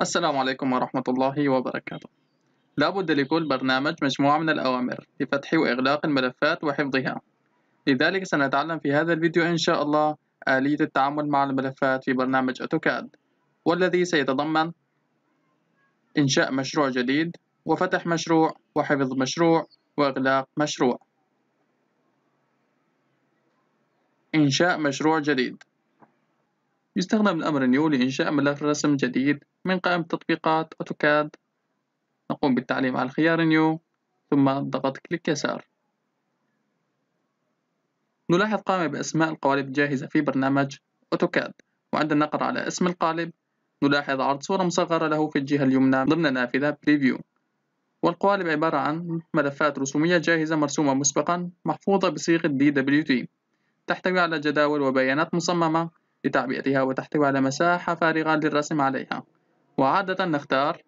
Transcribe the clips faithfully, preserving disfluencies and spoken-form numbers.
السلام عليكم ورحمة الله وبركاته. لا بد لكل برنامج مجموعة من الأوامر لفتح وإغلاق الملفات وحفظها. لذلك سنتعلم في هذا الفيديو إن شاء الله آلية التعامل مع الملفات في برنامج أوتوكاد، والذي سيتضمن إنشاء مشروع جديد وفتح مشروع وحفظ مشروع وإغلاق مشروع. إنشاء مشروع جديد. يستخدم الأمر نيو لإنشاء ملف رسم جديد من قائمة تطبيقات أوتوكاد. نقوم بالتعليم على الخيار نيو ثم ضغط كليك يسار. نلاحظ قائمة بأسماء القوالب الجاهزة في برنامج أوتوكاد، وعند النقر على اسم القالب نلاحظ عرض صورة مصغرة له في الجهة اليمنى ضمن نافذة بريفيو. والقوالب عبارة عن ملفات رسومية جاهزة مرسومة مسبقا محفوظة بصيغة دي دبليو تي، تحتوي على جداول وبيانات مصممة لتعبئتها، وتحتوي على مساحة فارغة للرسم عليها. وعادة نختار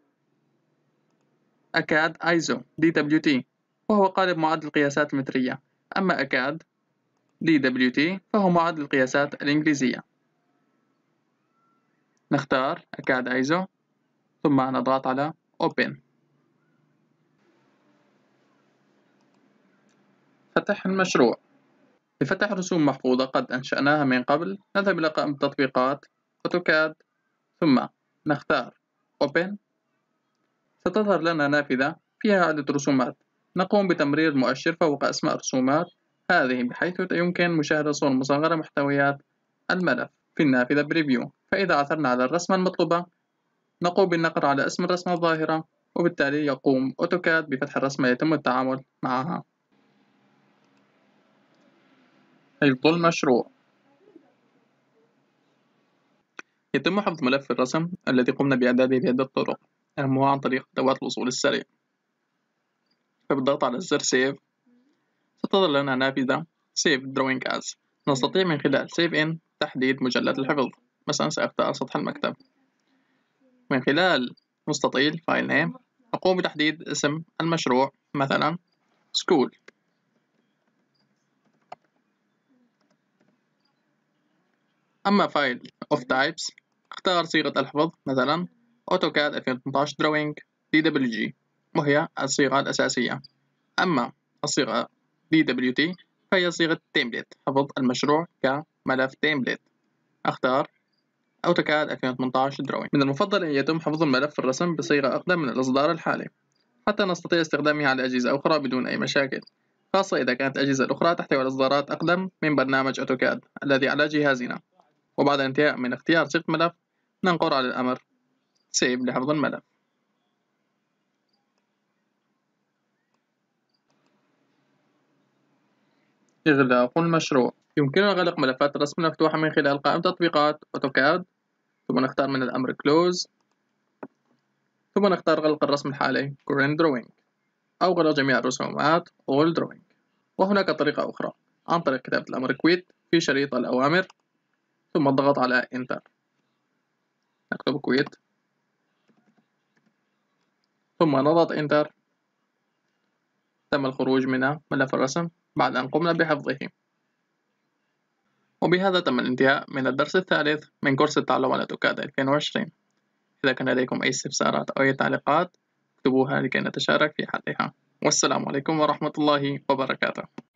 أكاد آيزو دي دبليو تي، وهو قالب معد القياسات المترية، أما أكاد دي دبليو تي فهو معد القياسات الإنجليزية. نختار أكاد آيزو ثم نضغط على Open. فتح المشروع. لفتح رسوم محفوظة قد أنشأناها من قبل نذهب إلى قائمة تطبيقات أوتوكاد ثم نختار Open. ستظهر لنا نافذة فيها عدة رسومات. نقوم بتمرير المؤشر فوق أسماء الرسومات هذه بحيث يمكن مشاهدة صور مصغرة محتويات الملف في النافذة بريفيو. فإذا عثرنا على الرسمة المطلوبة نقوم بالنقر على اسم الرسمة الظاهرة، وبالتالي يقوم أوتوكاد بفتح الرسمة يتم التعامل معها. حفظ المشروع. يتم حفظ ملف الرسم الذي قمنا بإعداده بعدة طرق، أهمها عن طريق أدوات الوصول السريع. فبالضغط على زر سيف ستظهر لنا نافذة Save Drawing As. نستطيع من خلال Save In تحديد مجلد الحفظ، مثلا سأختار سطح المكتب. من خلال مستطيل File Name أقوم بتحديد اسم المشروع، مثلا School. أما File of Types اختار صيغة الحفظ، مثلا AutoCAD ألفين وثمانية عشر Drawing دي دبليو جي، وهي الصيغة الأساسية. أما الصيغة دي دبليو تي فهي صيغة Template، حفظ المشروع كملف Template. أختار AutoCAD ألفين وثمانية عشر Drawing. من المفضل أن يتم حفظ الملف الرسم بصيغة أقدم من الإصدار الحالي حتى نستطيع استخدامه على أجهزة أخرى بدون أي مشاكل، خاصة إذا كانت الأجهزة الأخرى تحتوي على إصدارات أقدم من برنامج أوتوكاد الذي على جهازنا. وبعد الانتهاء من اختيار صيغة ملف ننقر على الأمر سيف لحفظ الملف. إغلاق المشروع. يمكننا غلق ملفات الرسم المفتوحة من خلال قائمة تطبيقات أوتوكاد ثم نختار من الأمر Close ثم نختار غلق الرسم الحالي Current Drawing، أو غلق جميع الرسومات All Drawing. وهناك طريقة أخرى عن طريق كتابة الأمر Quit في شريط الأوامر ثم الضغط على Enter. نكتب Quit ثم نضغط Enter. تم الخروج من ملف الرسم بعد أن قمنا بحفظه. وبهذا تم الانتهاء من الدرس الثالث من كورس التعلم على أوتوكاد ألفين وعشرين. إذا كان لديكم أي استفسارات أو أي تعليقات اكتبوها لكي نتشارك في حلها. والسلام عليكم ورحمة الله وبركاته.